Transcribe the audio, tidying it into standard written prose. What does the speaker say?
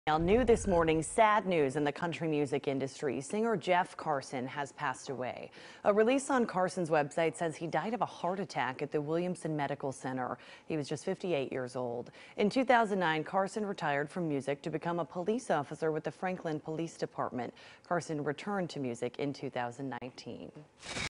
Now, new this morning, sad news in the country music industry. Singer Jeff Carson has passed away. A release on Carson's website says he died of a heart attack at the Williamson Medical Center. He was just 58 years old. In 2009, Carson retired from music to become a police officer with the Franklin Police Department. Carson returned to music in 2019.